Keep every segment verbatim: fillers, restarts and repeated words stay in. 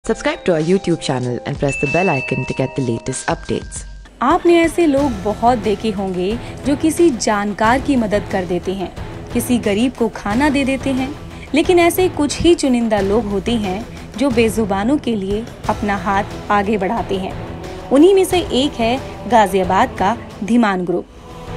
Subscribe to our YouTube channel and press the bell icon to get the latest updates. आपने ऐसे लोग बहुत देखे होंगे जो किसी जानकार की मदद कर देते हैं, किसी गरीब को खाना दे देते हैं, लेकिन ऐसे कुछ ही चुनिंदा लोग होते हैं जो बेजुबानों के लिए अपना हाथ आगे बढ़ाते हैं। उन्हीं में से एक है गाजियाबाद का धीमान ग्रुप।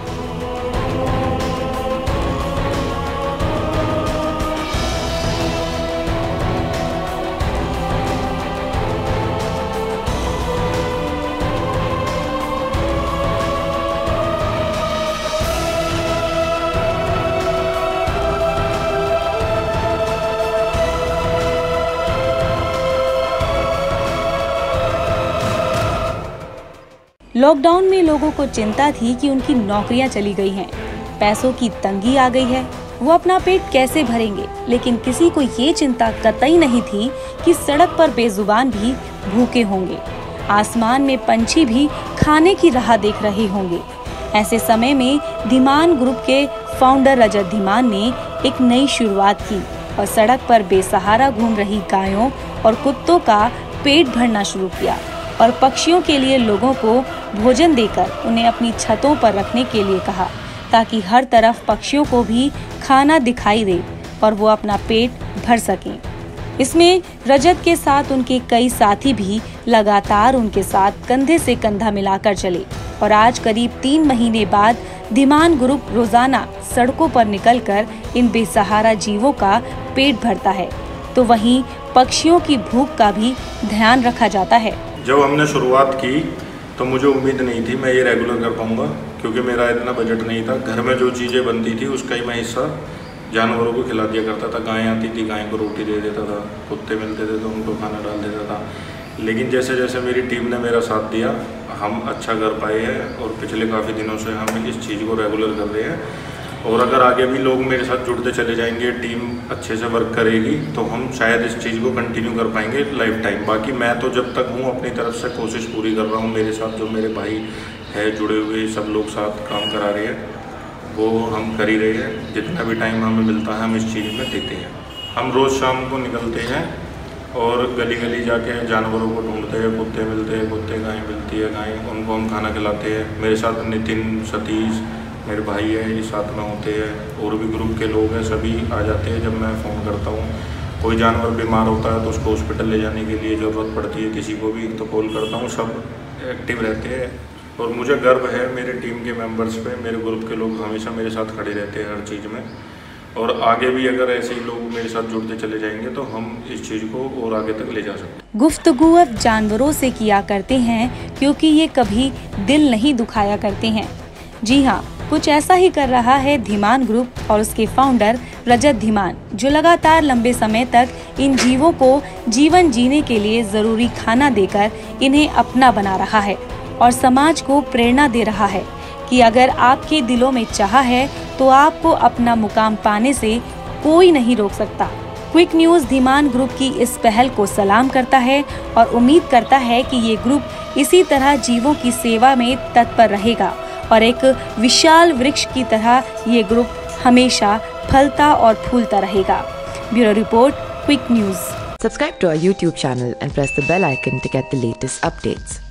लॉकडाउन में लोगों को चिंता थी कि उनकी नौकरियां चली गई हैं, पैसों की तंगी आ गई है, वो अपना पेट कैसे भरेंगे। लेकिन किसी को ये चिंता कतई नहीं थी कि सड़क पर बेजुबान भी भूखे होंगे, आसमान में पंछी भी खाने की राह देख रहे होंगे। ऐसे समय में धीमान ग्रुप के फाउंडर रजत धीमान ने एक नई शुरुआत की और सड़क पर बेसहारा घूम रही गायों और कुत्तों का पेट भरना शुरू किया और पक्षियों के लिए लोगों को भोजन देकर उन्हें अपनी छतों पर रखने के लिए कहा, ताकि हर तरफ पक्षियों को भी खाना दिखाई दे और वो अपना पेट भर सकें। इसमें रजत के साथ उनके कई साथी भी लगातार उनके साथ कंधे से कंधा मिलाकर चले और आज करीब तीन महीने बाद धीमान ग्रुप रोजाना सड़कों पर निकलकर इन बेसहारा जीवों का पेट भरता है, तो वहीं पक्षियों की भूख का भी ध्यान रखा जाता है। जब हमने शुरुआत की तो मुझे उम्मीद नहीं थी मैं ये रेगुलर कर पाऊँगा, क्योंकि मेरा इतना बजट नहीं था। घर में जो चीज़ें बनती थी उसका ही मैं हिस्सा जानवरों को खिला दिया करता था। गायें आती थी, गाय को रोटी दे देता था, कुत्ते मिलते थे तो उनको खाना डाल देता था। लेकिन जैसे जैसे मेरी टीम ने मेरा साथ दिया, हम अच्छा कर पाए हैं और पिछले काफ़ी दिनों से हम इस चीज़ को रेगुलर कर रहे हैं। और अगर आगे भी लोग मेरे साथ जुड़ते चले जाएंगे, टीम अच्छे से वर्क करेगी, तो हम शायद इस चीज़ को कंटिन्यू कर पाएंगे लाइफ टाइम। बाकी मैं तो जब तक हूँ अपनी तरफ से कोशिश पूरी कर रहा हूँ। मेरे साथ जो मेरे भाई है जुड़े हुए, सब लोग साथ काम करा रहे हैं, वो हम कर ही रहे हैं। जितना भी टाइम हमें मिलता है हम इस चीज़ में देते हैं। हम रोज़ शाम को निकलते हैं और गली गली जाके जानवरों को ढूंढते हैं। कुत्ते मिलते हैं, कुत्ते, गाय मिलती है, गाय, उनको हम खाना खिलाते हैं। मेरे साथ नितिन, सतीश, मेरे भाई है, ये साथ में होते हैं। और भी ग्रुप के लोग हैं, सभी आ जाते हैं। जब मैं फ़ोन करता हूँ, कोई जानवर बीमार होता है तो उसको हॉस्पिटल ले जाने के लिए ज़रूरत पड़ती है किसी को भी, तो कॉल करता हूँ। सब एक्टिव रहते हैं और मुझे गर्व है मेरे टीम के मेंबर्स पे। मेरे ग्रुप के लोग हमेशा मेरे साथ खड़े रहते हैं हर चीज़ में, और आगे भी अगर ऐसे ही लोग मेरे साथ जुड़ते चले जाएंगे तो हम इस चीज़ को और आगे तक ले जा सकते हैं। गुफ्तगू अब जानवरों से किया करते हैं, क्योंकि ये कभी दिल नहीं दुखाया करते हैं। जी हाँ, कुछ ऐसा ही कर रहा है धीमान ग्रुप और उसके फाउंडर रजत धीमान, जो लगातार लंबे समय तक इन जीवों को जीवन जीने के लिए जरूरी खाना देकर इन्हें अपना बना रहा है और समाज को प्रेरणा दे रहा है कि अगर आपके दिलों में चाह है तो आपको अपना मुकाम पाने से कोई नहीं रोक सकता। क्विक न्यूज धीमान ग्रुप की इस पहल को सलाम करता है और उम्मीद करता है कि ये ग्रुप इसी तरह जीवों की सेवा में तत्पर रहेगा और एक विशाल वृक्ष की तरह ये ग्रुप हमेशा फलता और फूलता रहेगा। Bureau report, quick news. Subscribe to our YouTube channel and press the bell icon to get the latest updates.